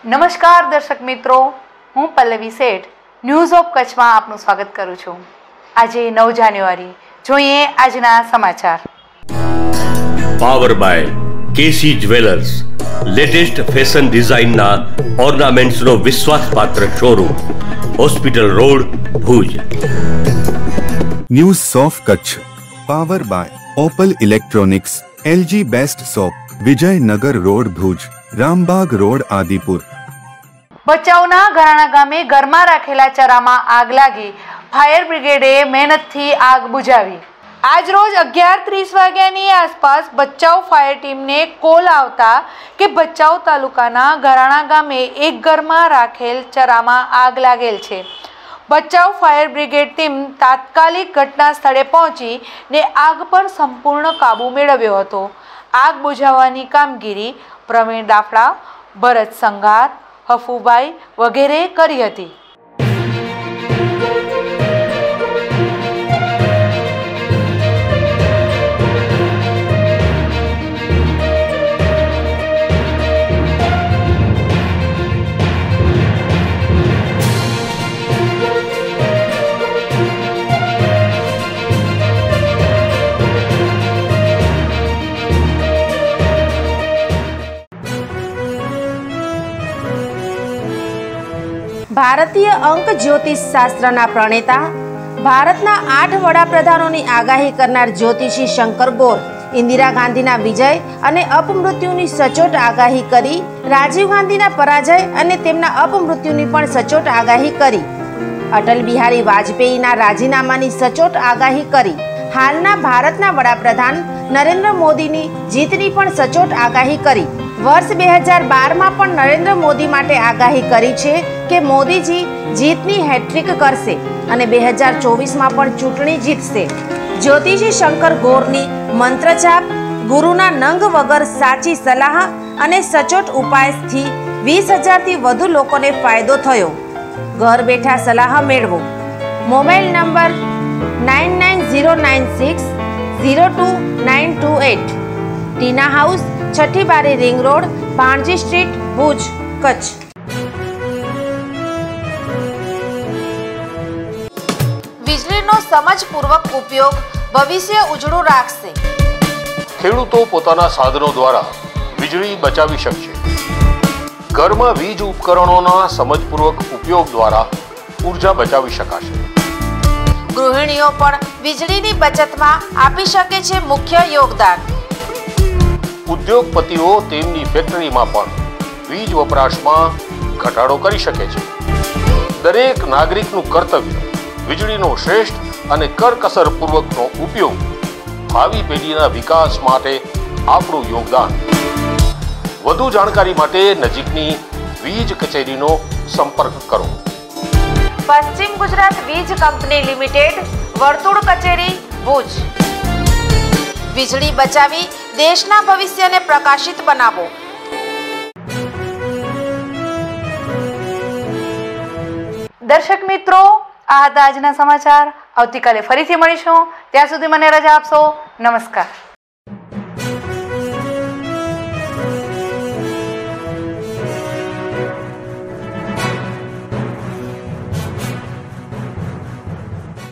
નમસ્કાર દર્શક મિત્રો, હું પલ્લવી શેઠ ન્યૂઝ ઓફ કચ્છમાં આપનું સ્વાગત કરું છું। આજે 9 જાન્યુઆરી, જોઈએ આજના સમાચાર। Power by KC jewellers, latest fashion ડિઝાઇનના ઓર્નામેન્ટ્સનો વિશ્વાસપાત્ર showroom, hospital road, Bhuj. News of Kutch power by Opal electronics, LG best shop, Vijaynagar road, Bhuj, Rambaug road, Adipur. ભચાઉના ઘરાણા ગામે ઘરમાં રાખેલા ચરામાં આગ લાગી, ફાયર બ્રિગેડે મહેનતથી આગ બુઝાવી। આજ રોજ 11:30 વાગ્યાની આસપાસ ભચાઉ ફાયર ટીમને કોલ આવતા કે ભચાઉ તાલુકાના ઘરાણા ગામે એક ઘરમાં રાખેલ ચરામાં આગ લાગેલ છે। ભચાઉ ફાયર બ્રિગેડ ટીમ તાત્કાલિક ઘટના સ્થળે પહોંચી ને આગ પર સંપૂર્ણ કાબુ મેળવ્યો હતો। આગ બુઝાવવાની કામગીરી પ્રવીણ દાફડા, ભરત સંઘાર, હફુભાઈ વગેરે કરી હતી। ભારતીય અંક જ્યોતિષ શાસ્ત્રના પ્રણેતા, ભારતના 8 વડાપ્રધાનોની આગાહી કરનાર જ્યોતિષી શંકર ગોર ઇન્દિરા ગાંધીના વિજય અને અપમૃત્યુની સચોટ આગાહી કરી, રાજીવ ગાંધીના પરાજય અને તેમના અપમૃત્યુની પણ સચોટ આગાહી કરી, અટલ બિહારી વાજપેયીના રાજીનામાની સચોટ આગાહી કરી, હાલના ભારતના વડાપ્રધાન નરેન્દ્ર મોદીની જીતની પણ સચોટ આગાહી કરી। વર્ષ 2012માં પણ નરેન્દ્ર મોદી માટે આગાહી કરી છે કે મોદીજી જીતની હેટ્રિક કરશે અને 2024માં પણ ચૂંટણી જીતશે। જ્યોતિષી શંકર ગોરની મંત્રજાપ, ગુરુના નંગ વગર સાચી સલાહ અને સચોટ ઉપાયથી 20,000થી વધુ લોકોને ફાયદો થયો। ઘર બેઠા સલાહ મેળવો। મોબાઈલ નંબર 9909602928, ટીના house, Chhathi Bari ring road, Bhanji street, Bhuj, Kutch. વીજળીનો સમજપૂર્વક ઉપયોગ ભવિષ્ય ઉજળું રાખશે। ખેડૂતો પોતાના સાધનો દ્વારા વીજળી બચાવી શકશે। ઘરમાં વીજ ઉપકરણોના સમજપૂર્વક ઉપયોગ દ્વારા ઉર્જા બચાવી શકાશે। ગૃહિણીઓ પણ વીજળીની બચતમાં આપી શકે છે મુખ્ય યોગદાન। ઉદ્યોગપતિઓ તેમની ફેક્ટરીમાં પણ વીજ વપરાશમાં ઘટાડો કરી શકે છે। દરેક નાગરિકનું કર્તવ્ય વીજળીનો શ્રેષ્ઠ અને કરકસરપૂર્વકનો ઉપયોગ, ભાવિ પેઢીના વિકાસ માટે આપણું યોગદાન। વધુ જાણકારી માટે નજીકની વીજ કચેરીનો સંપર્ક કરો। પશ્ચિમ ગુજરાત વીજ કંપની લિમિટેડ, વર્તુળ કચેરી, ભુજ। વીજળી બચાવી દેશના ભવિષ્યને પ્રકાશિત બનાવો। દર્શક મિત્રો, આ હતા આજના સમાચાર। આવતીકાલે ફરીથી મળીશું, ત્યાં સુધી મને રજા આપશો। નમસ્કાર।